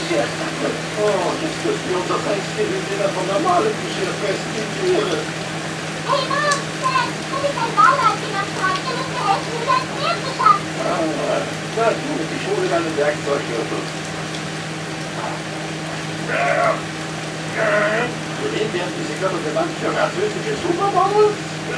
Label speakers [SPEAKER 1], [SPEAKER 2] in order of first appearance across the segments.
[SPEAKER 1] Oh, jetzt müssen wir unser Thanksgiving wieder vom normalen Geschirrfest integrieren.
[SPEAKER 2] Hey Mom, Dad, da liegt ein Walleitchen am Strand. Ihr müsst mir helfen, wieder ins Meer zu schaffen.
[SPEAKER 1] Na gut, ich hole deinen Werkzeuggürtel. Für wen werden diese Gürtel gewandt? Für französische Supermodels?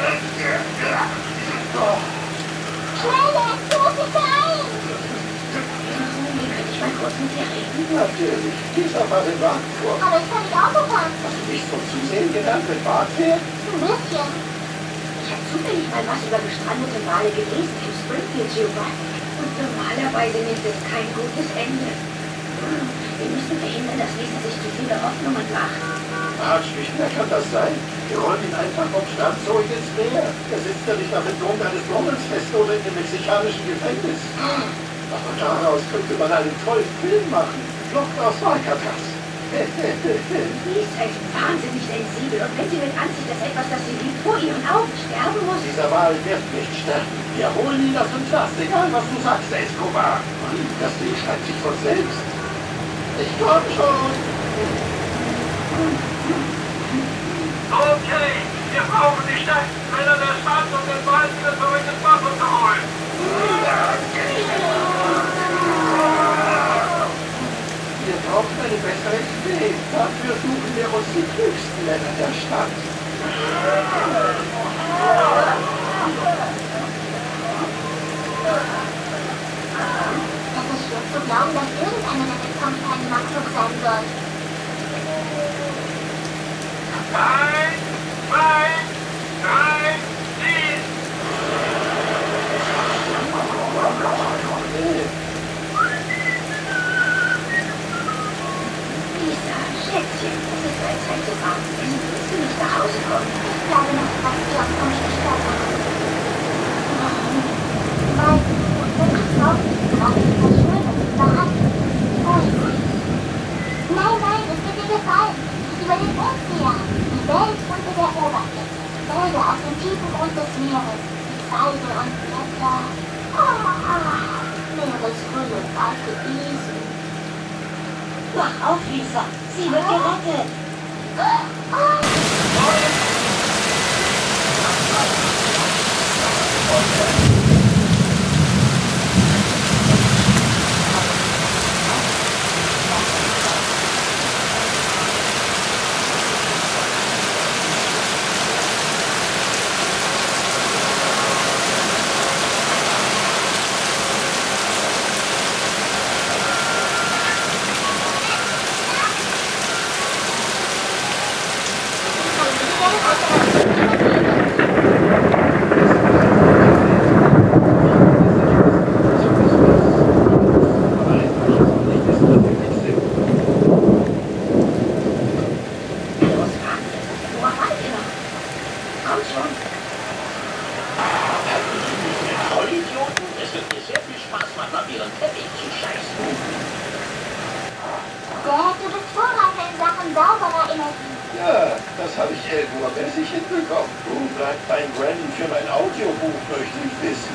[SPEAKER 1] Oh.
[SPEAKER 2] Schnell, Dad, du musst dich beeilen.
[SPEAKER 3] Kann ich mal kurz mit dir reden?
[SPEAKER 1] Natürlich, dieser war im Bad vor.
[SPEAKER 2] Aber ich kann nicht Auto fahren.
[SPEAKER 1] Hast du nicht zum Zusehen gelernt, wenn Bad fährt?
[SPEAKER 2] Ein bisschen.
[SPEAKER 3] Ich habe zufällig mal was über gestrandete Wale gelesen im Springfield Geographic. Und normalerweise nimmt es kein gutes Ende. Wir müssen verhindern, dass Lisa sich zu viele Hoffnungen macht.
[SPEAKER 1] Arsch, wie schwer kann das sein? Wir rollen ihn einfach vom Strand zurück ins Meer. Er sitzt ja nicht auf dem Grund eines Brunnens fest oder in dem mexikanischen Gefängnis. Aber daraus könnte man einen tollen Film machen. Flucht aus Alcatraz.
[SPEAKER 3] Sie ist echt wahnsinnig sensibel und wenn sie mit ansieht, dass etwas, das sie liebt, vor ihren Augen sterben muss.
[SPEAKER 1] Dieser Wal wird nicht sterben. Wir holen ihn aus dem Knast, egal was du sagst, Escobar. Das Ding schreibt sich von selbst. Ich komm schon.
[SPEAKER 4] Okay, wir brauchen die stärksten Männer der Stadt, um den Wal wieder zurück ins Wasser zu holen.
[SPEAKER 1] Wir brauchen eine bessere Idee. Dafür suchen wir uns die klügsten Männer der Stadt.
[SPEAKER 2] Es ist schwer zu glauben, dass irgendeiner der Willkommensteilnehmer klug sein soll.
[SPEAKER 4] 1, 2, 3, ziehen!
[SPEAKER 3] Lisa, Schätzchen, es ist Zeit zu warten. Willst du nicht nach Hause kommen?
[SPEAKER 2] Ich bleibe noch etwas hier auf Umstichstelle. Weil, wenn ich glaube, gerade etwas Schönes überrascht. Nein, es wird dir gefallen. Über den Ozean, die Welt unter der Oberfläche, Wälder auf dem tiefen Grund des Meeres, die Zweige und Blätter. Meeresgrün und weiße Wiesen.
[SPEAKER 3] Wach auf, Lisa. Sie wird gerettet.
[SPEAKER 2] Dad, du bist Vorreiter in Sachen sauberer Energie.
[SPEAKER 1] Ja, das habe ich irgendwo mäßig hinbekommen. Wo bleibt mein Granny für mein Audiobuch, möchte ich wissen.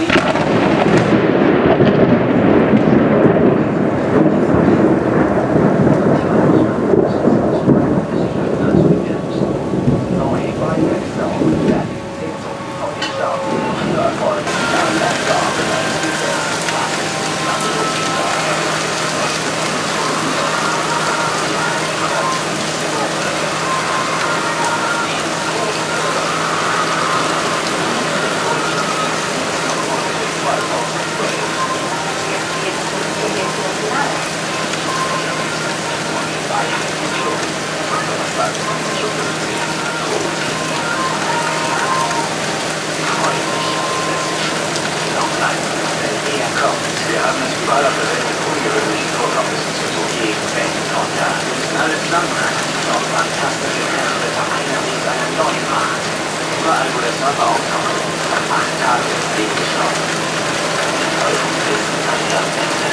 [SPEAKER 4] Wir haben es überall auf der Welt mit ungewöhnlichen Vorkommnissen zu tun. Jeden Welt und da müssen alle zusammenhalten. Doch fantastische Kräfte vereinen sich zu einer neuen Macht. Überall, wo der Server auftaucht, nach 8 Tagen ins Leben gestorben. Die Teufel wissen an ihrem Ende.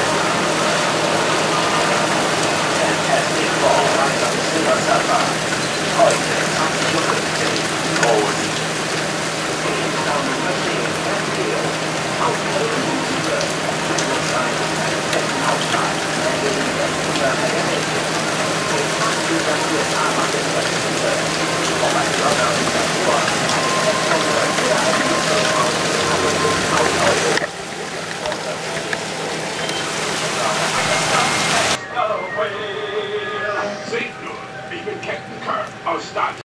[SPEAKER 4] Fantastic Four Rise of the Silver Surfer. Heute 20:15 Uhr. Groß. Auf
[SPEAKER 1] aus Stahl.